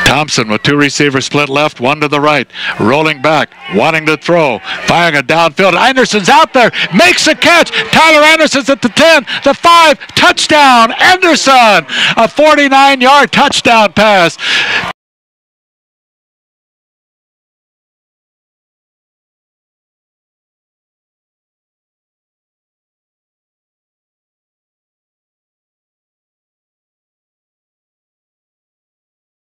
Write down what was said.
Thompson with two receivers split left, one to the right, rolling back, wanting to throw, firing a downfield. Anderson's out there, makes a catch. Tyler Anderson's at the 10, the 5, touchdown, Anderson! A 49-yard touchdown pass